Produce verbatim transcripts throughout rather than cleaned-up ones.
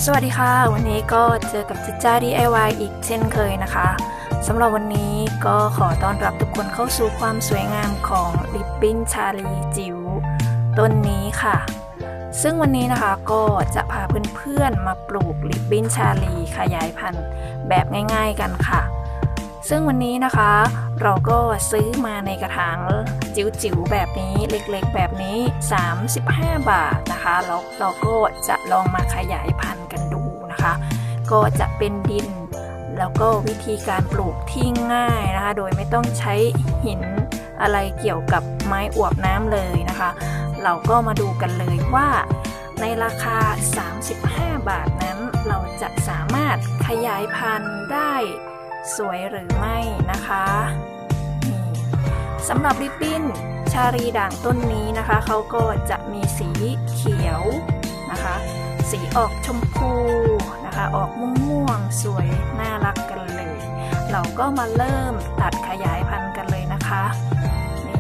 สวัสดีค่ะวันนี้ก็เจอกับจิจ้า ดี ไอ วาย อีกเช่นเคยนะคะสำหรับวันนี้ก็ขอต้อนรับทุกคนเข้าสู่ความสวยงามของริบบิ้นชาลีจิ๋วต้นนี้ค่ะซึ่งวันนี้นะคะก็จะพาเพื่อนๆมาปลูกริบบิ้นชาลีขยายพันธุ์แบบง่ายๆกันค่ะซึ่งวันนี้นะคะเราก็ซื้อมาในกระถางจิ๋วๆแบบนี้เล็กๆแบบนี้สามสิบห้าบาทนะคะแล้วเราก็จะลองมาขยายพันธุ์กันดูนะคะก็จะเป็นดินแล้วก็วิธีการปลูกที่ง่ายนะคะโดยไม่ต้องใช้หินอะไรเกี่ยวกับไม้อวบน้ำเลยนะคะเราก็มาดูกันเลยว่าในราคาสามสิบห้าบาทนั้นเราจะสามารถขยายพันธุ์ได้สวยหรือไม่นะคะสำหรับริบบิ้นชาลีด่างต้นนี้นะคะเขาก็จะมีสีเขียวนะคะสีออกชมพูนะคะออกม่วงๆสวยน่ารักกันเลยเราก็มาเริ่มตัดขยายพันธุ์กันเลยนะคะนี่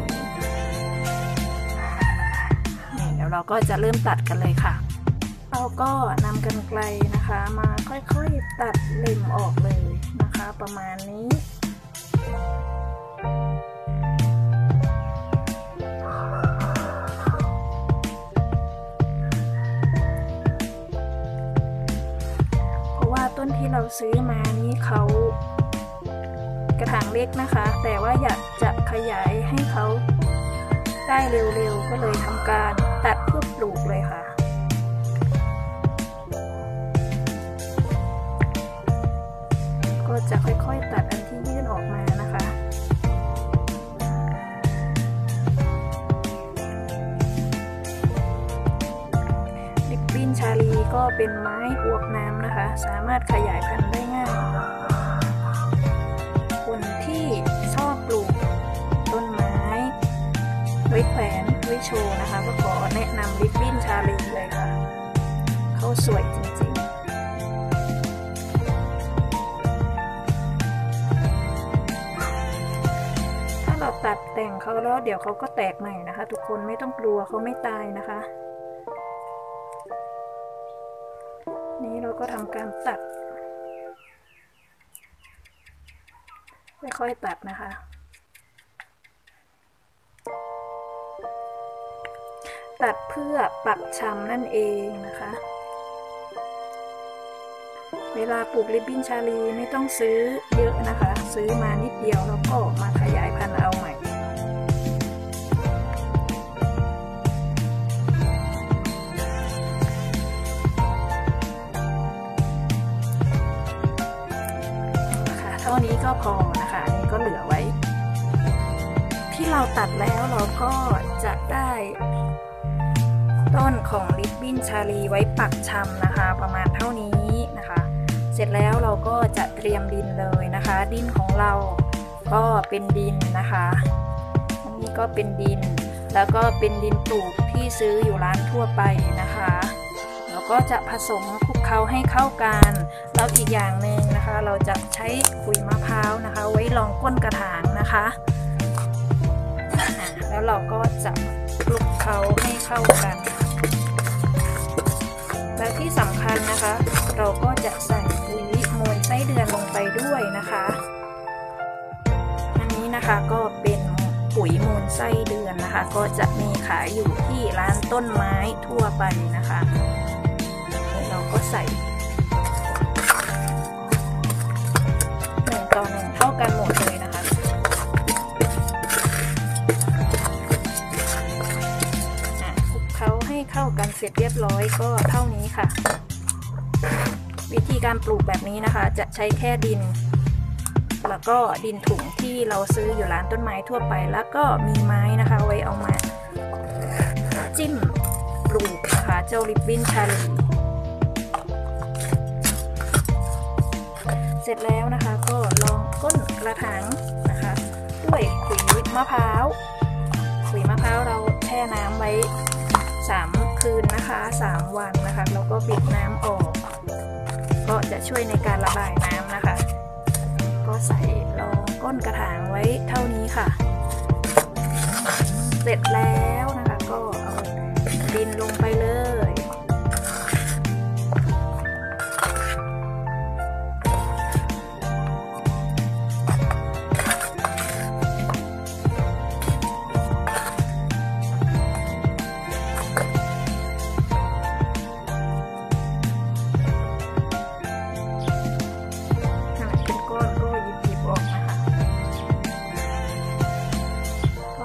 นี่เดี๋ยวเราก็จะเริ่มตัดกันเลยค่ะเราก็นำกรรไกรนะคะมาค่อยๆตัดเล็มออกเลยนะคะประมาณนี้เพราะว่าต้นที่เราซื้อมานี้เขากระถางเล็กนะคะแต่ว่าอยากจะขยายให้เขาได้เร็วๆก็เลยทำการตัดเพื่อปลูกเลยค่ะก็จะค่อยๆตัดอันที่ยื่นออกมานะคะริบบิ้นชาลีก็เป็นไม้อวบน้ำนะคะสามารถขยายพันธุ์ได้ง่ายคนที่ชอบปลูกต้นไม้ไว้แขวนไว้โชว์นะคะก็ขอแนะนำริบบิ้นชาลีเลยค่ะเขาสวยจริงๆเราตัดแต่งเขาแล้วเดี๋ยวเขาก็แตกใหม่นะคะทุกคนไม่ต้องกลัวเขาไม่ตายนะคะนี้เราก็ทำการตัดค่อยๆตัดนะคะตัดเพื่อปักชำนั่นเองนะคะเวลาปลูกริบบิ้นชาลีไม่ต้องซื้อเยอะนะคะซื้อมานิดเดียวแล้วก็มาขยายพันธุ์เอาใหม่ค่ะเท่านี้ก็พอนะคะอันนี้ก็เหลือไว้ที่เราตัดแล้วเราก็จะได้ต้นของริบบิ้นชาลีไว้ปักชำนะคะประมาณเท่านี้นะคะเสร็จแล้วเราก็จะเตรียมดินเลยนะคะดินของเราก็เป็นดินนะคะอันนี้ก็เป็นดินแล้วก็เป็นดินปลูกที่ซื้ออยู่ร้านทั่วไปนะคะแล้วก็จะผสมคลุกเคล้าให้เข้ากันแล้วอีกอย่างหนึ่งนะคะเราจะใช้ขุยมะพร้าวนะคะไว้รองก้นกระถางนะคะแล้วเราก็จะคลุกเคล้าให้เข้ากันและที่สำคัญนะคะเราก็จะใส่ปุ๋ยมูลไส้เดือนลงไปด้วยนะคะอันนี้นะคะก็เป็นปุ๋ยมูลไส้เดือนนะคะก็จะมีขายอยู่ที่ร้านต้นไม้ทั่วไปนะคะเราก็ใส่หนึ่งต่อหนึ่งเท่ากันหมดเลยนะคะให้เข้ากันเสร็จเรียบร้อยก็เท่านี้ค่ะวิธีการปลูกแบบนี้นะคะจะใช้แค่ดินแล้วก็ดินถุงที่เราซื้ออยู่ร้านต้นไม้ทั่วไปแล้วก็มีไม้นะคะไว้เอามาจิ้มปลูกนะคะเจ้าริบบิ้นชาลีเสร็จแล้วนะคะก็ลองก้นกระถางนะคะด้วยขุยมะพร้าวขุยมะพร้าวเราแช่น้ำไว้สามคืนนะคะสามวันนะคะแล้วก็บิดน้ำออกก็จะช่วยในการระบายน้ำนะคะก็ใส่รองก้นกระถางไว้เท่านี้ค่ะเสร็จแล้วนะคะก็เอาดินลงไปเลย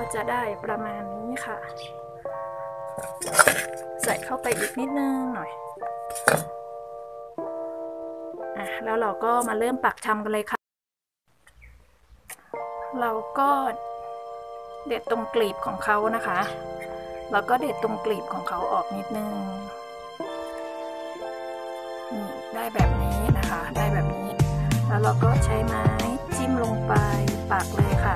จะได้ประมาณนี้ค่ะใส่เข้าไปอีกนิดนึงหน่อยอ่ะแล้วเราก็มาเริ่มปักชำกันเลยค่ะเราก็เด็ดตรงกลีบของเขานะคะแล้วก็เด็ดตรงกลีบของเขาออกนิดนึงนี่ได้แบบนี้นะคะได้แบบนี้แล้วเราก็ใช้ไม้จิ้มลงไปปักเลยค่ะ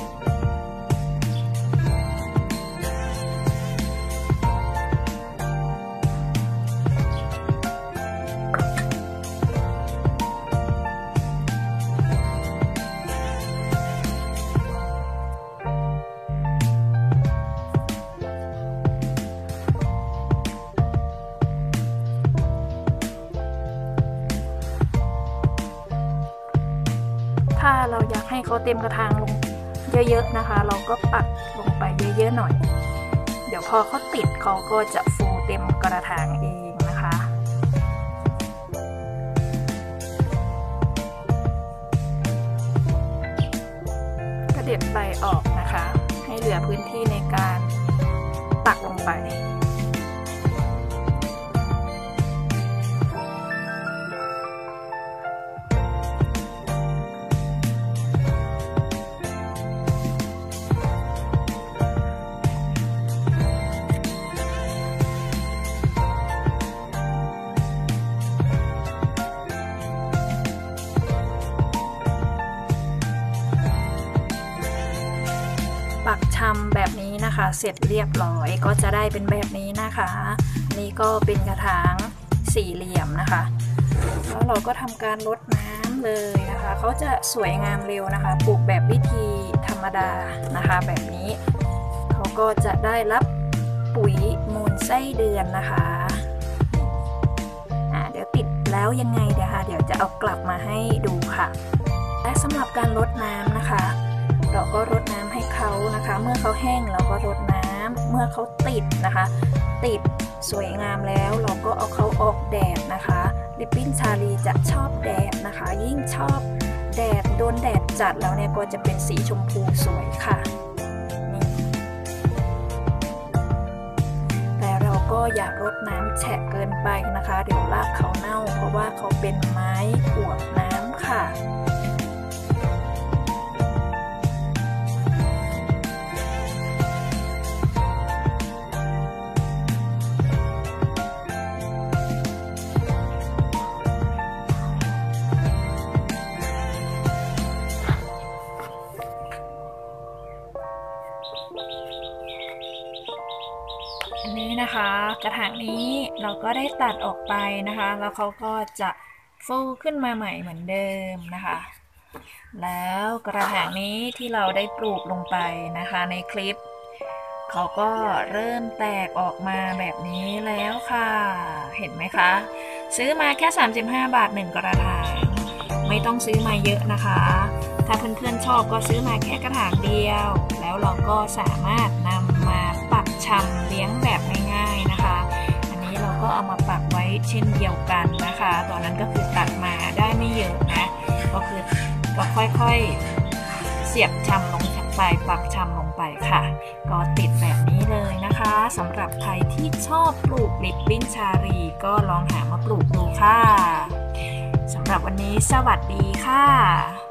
ถ้าเราอยากให้เขาเต็มกระถางลงเยอะๆนะคะเราก็ปักลงไปเยอะๆหน่อยเดี๋ยวพอเขาติดเขาก็จะฟูเต็มกระถางเองนะคะก็เด็ดใบออกนะคะให้เหลือพื้นที่ในการปักลงไปปักชำแบบนี้นะคะเสร็จเรียบร้อยก็จะได้เป็นแบบนี้นะคะนี่ก็เป็นกระถางสี่เหลี่ยมนะคะแล้วเราก็ทำการรดน้ำเลยนะคะเขาจะสวยงามเร็วนะคะปลูกแบบวิธีธรรมดานะคะแบบนี้เขาก็จะได้รับปุ๋ยมูลไส้เดือนนะคะอ่าเดี๋ยวติดแล้วยังไงเดี๋ยวค่ะเดี๋ยวจะเอากลับมาให้ดูค่ะและสำหรับการรดน้ำนะคะเราก็รดน้ำให้เขานะคะเมื่อเขาแห้งเราก็รดน้ำเมื่อเขาติดนะคะติดสวยงามแล้วเราก็เอาเขาออกแดดนะคะริบบิ้นชาลีจะชอบแดดนะคะยิ่งชอบแดดโดนแดดจัดแล้วเนี่ยก็จะเป็นสีชมพูสวยค่ะนี่แต่เราก็อย่ารดน้ำแฉะเกินไปนะคะเดี๋ยวรากเขาเน่าเพราะว่าเขาเป็นไม้อวบน้ำค่ะอันนี้นะคะกระถางนี้เราก็ได้ตัดออกไปนะคะแล้วเขาก็จะฟูขึ้นมาใหม่เหมือนเดิมนะคะแล้วกระถางนี้ที่เราได้ปลูกลงไปนะคะในคลิปเขาก็เริ่มแตกออกมาแบบนี้แล้วค่ะเห็นไหมคะซื้อมาแค่สามสิบห้าบาทหนึ่งกระถางไม่ต้องซื้อมาเยอะนะคะถ้าเพื่อนๆชอบก็ซื้อมาแค่กระถางเดียวแล้วเราก็สามารถนำมาปักชำเลี้ยงแบบง่ายๆนะคะอันนี้เราก็เอามาปักไว้เช่นเดียวกันนะคะตอนนั้นก็คือตัดมาได้ไม่เยอะนะก็คือก็ค่อยๆเสียบชำลงไปปักชำลงไปค่ะก็ติดแบบนี้เลยนะคะสำหรับใครที่ชอบปลูกริบบิ้นชาลีก็ลองหามาปลูกดูค่ะสำหรับวันนี้สวัสดีค่ะ